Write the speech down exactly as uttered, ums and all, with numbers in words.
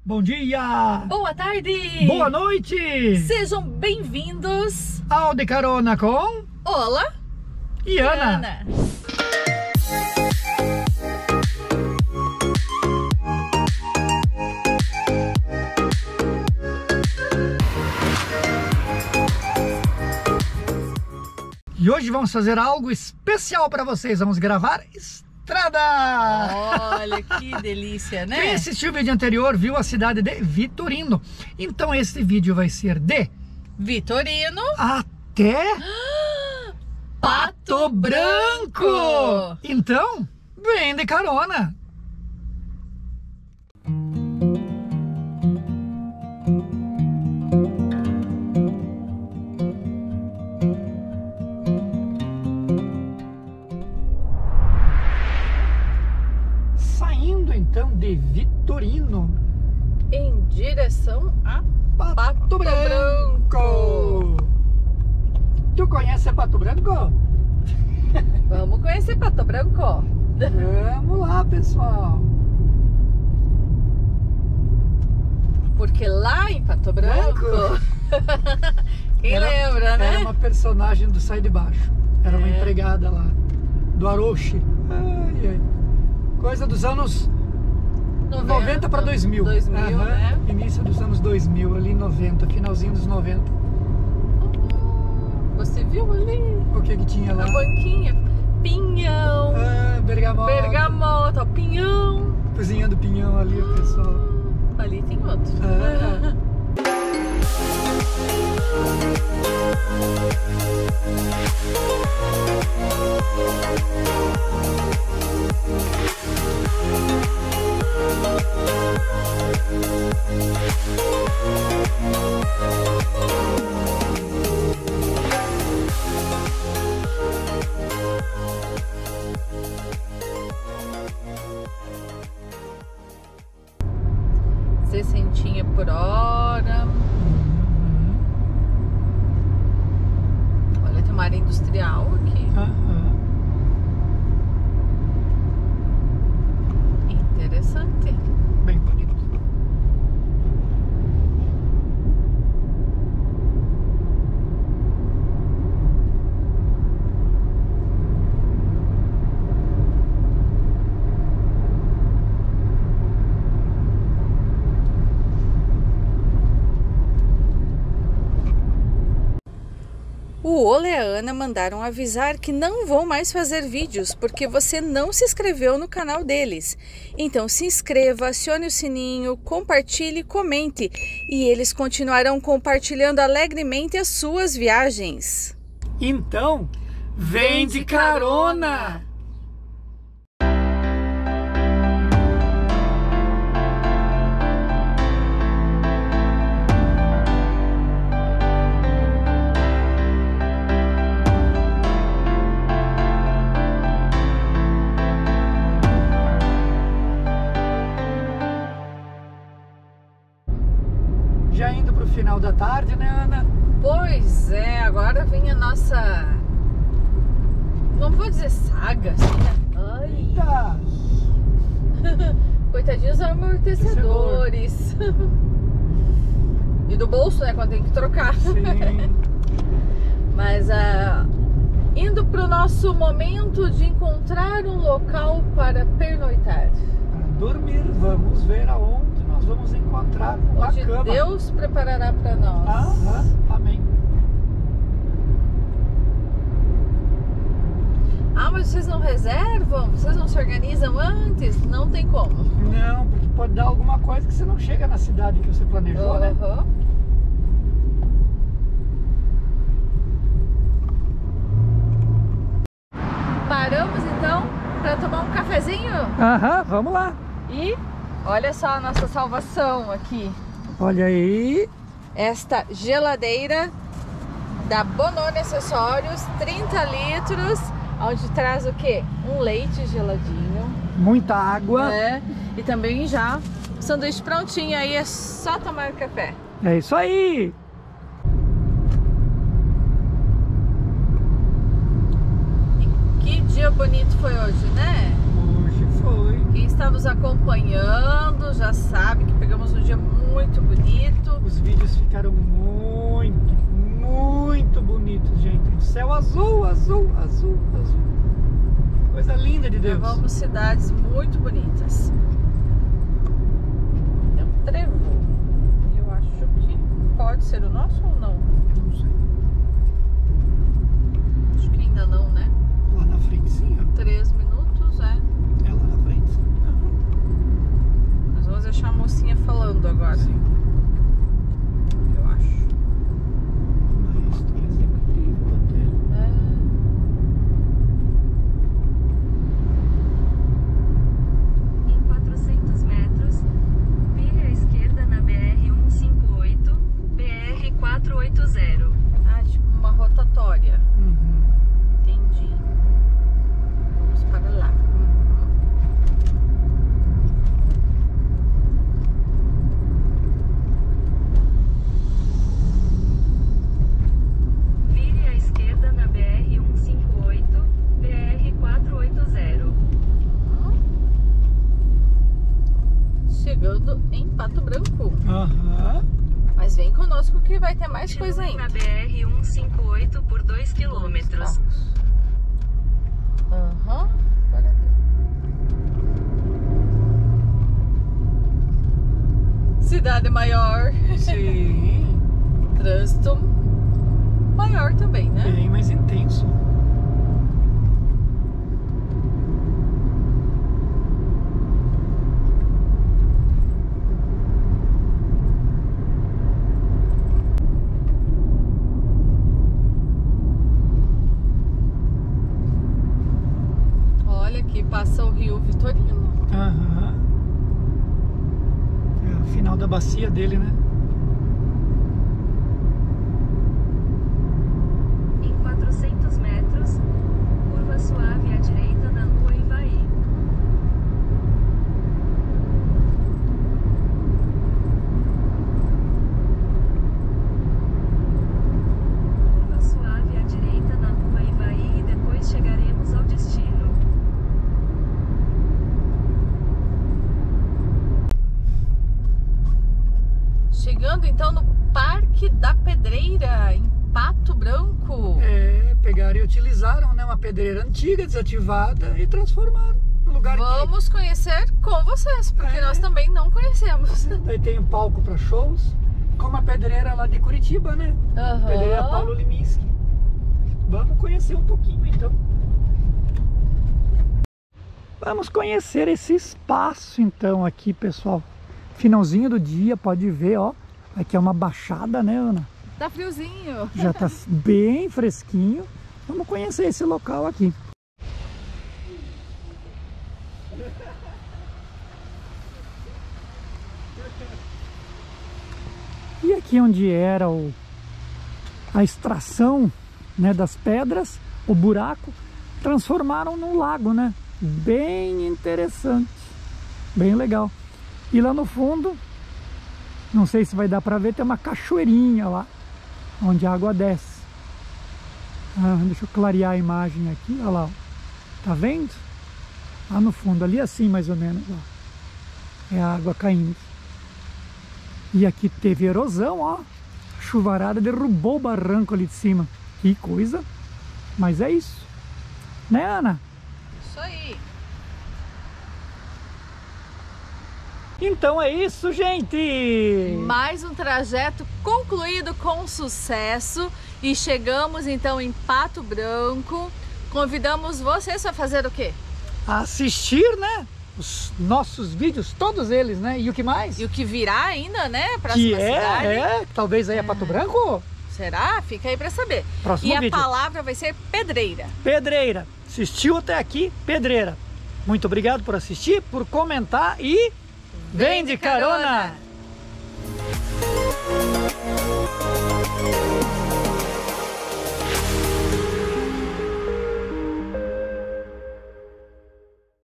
Bom dia! Boa tarde! Boa noite! Sejam bem-vindos ao De Carona com Ola e Ana. Ana. E hoje vamos fazer algo especial para vocês. Vamos gravar estrada! Olha que delícia, né? Quem assistiu o vídeo anterior viu a cidade de Vitorino. Então esse vídeo vai ser de Vitorino até Pato Branco. Então, vem de carona! Então, de Vitorino em direção a Pato, Pato Branco. Branco. Tu conhece Pato Branco? Vamos conhecer Pato Branco. Vamos lá, pessoal. Porque lá em Pato Branco, Branco. Quem era, lembra, né? Era uma personagem do Sai de Baixo. Era é. uma empregada lá do Aroche. Ai, ai. Coisa dos anos noventa para dois mil. dois mil, uhum. Né? Início dos anos dois mil, ali em noventa, finalzinho dos noventa. Oh, você viu ali? O que que tinha lá? A banquinha. Pinhão. Ah, bergamota. Bergamota, ó, pinhão. Cozinhando pinhão ali, o pessoal. Ali tem outro. Ah. sessenta por hora. Uhum. Olha, tem uma área industrial aqui. Uhum. Interessante. Bem bonito. O Ola e a Ana mandaram avisar que não vão mais fazer vídeos porque você não se inscreveu no canal deles. Então se inscreva, acione o sininho, compartilhe e comente. E eles continuarão compartilhando alegremente as suas viagens. Então, vem de carona! Já indo para o final da tarde, né, Ana? Pois é, agora vem a nossa... Não vou dizer saga, assim, né? Ai. Eita! Coitadinhos amortecedores. E do bolso, né, quando tem que trocar. Sim. Mas uh, indo para o nosso momento de encontrar um local para pernoitar. Para dormir, vamos ver aonde nós vamos encontrar uma Onde cama. Deus preparará para nós. Aham, amém. Ah, mas vocês não reservam? Vocês não se organizam antes? Não tem como. Não, porque pode dar alguma coisa que você não chega na cidade que você planejou, uhum. né? Paramos então para tomar um cafezinho? Aham, vamos lá. E olha só a nossa salvação aqui. Olha aí. Esta geladeira da Bononi Acessórios, trinta litros, onde traz o quê? Um leite geladinho. Muita água. É, e também já sanduíche prontinho, aí é só tomar café. É isso aí. Que dia bonito foi hoje, né? Hoje foi. Quem está nos acompanhando já sabe que pegamos um dia ficaram muito, muito bonitos, gente. O céu azul, azul, azul, azul. Coisa linda de Deus. Vamos cidades muito bonitas. É um trevo. Eu acho que pode ser o nosso ou não? Não sei. Acho que ainda não, né? Lá na frente sim, ó. Três minutos, é. É lá na frente sim. Uhum. Nós vamos deixar a mocinha falando agora. Sim. Eu acho. Maestro Executivo Hotel. É. Em quatrocentos metros, vire à esquerda na B R cento e cinquenta e oito, B R quatrocentos e oitenta. Ah, tipo uma rotatória. Uhum. Entendi. Vamos para lá. Vire à esquerda na B R cento e cinquenta e oito, B R quatrocentos e oitenta. Chegando em Pato Branco. Aham. Mas vem conosco que vai ter mais coisa Continue ainda. na B R cento e cinquenta e oito por dois quilômetros. Aham. Agora deu. Cidade maior. Sim. Trânsito maior também, né? Bem mais intenso. Olha aqui, passa o Rio Vitorino. Aham. É o final da bacia dele, né? Em quatrocentos metros, curva suave à direita na rua Ivaí. Curva suave à direita na rua Ivaí e depois chegaremos ao destino. Chegando então no Parque da Pedreira, em Pato Branco. É, pegaram e utilizaram, né, uma pedreira antiga, desativada, e transformaram no lugar Vamos conhecer com vocês, porque É. nós também não conhecemos. que... Daí tem um palco para shows, como a pedreira lá de Curitiba, né? Aham. Pedreira Paulo Liminski. Vamos conhecer um pouquinho, então. Vamos conhecer esse espaço, então, aqui, pessoal. Finalzinho do dia, pode ver, ó. Aqui é uma baixada, né, Ana? Tá friozinho. Já tá bem fresquinho. Vamos conhecer esse local aqui. E aqui onde era o, a extração, né, das pedras, o buraco, transformaram num lago, né? Bem interessante, bem legal. E lá no fundo, não sei se vai dar para ver, tem uma cachoeirinha lá, onde a água desce. Ah, deixa eu clarear a imagem aqui, olha lá, ó. Tá vendo? Lá no fundo, ali assim mais ou menos, ó. É a água caindo. E aqui teve erosão, ó. A chuvarada derrubou o barranco ali de cima. Que coisa. Mas é isso. Né, Ana? Isso aí. Então é isso, gente! Mais um trajeto concluído com sucesso e chegamos então em Pato Branco. Convidamos vocês a fazer o quê? Assistir, né? Os nossos vídeos, todos eles, né? E o que mais? E o que virá ainda, né? Próxima Que é, cidade. é, talvez aí é Pato Branco? Será? Fica aí pra saber. Próximo e a vídeo. palavra vai ser pedreira. Pedreira. Assistiu até aqui, pedreira. Muito obrigado por assistir, por comentar e... Vem de carona!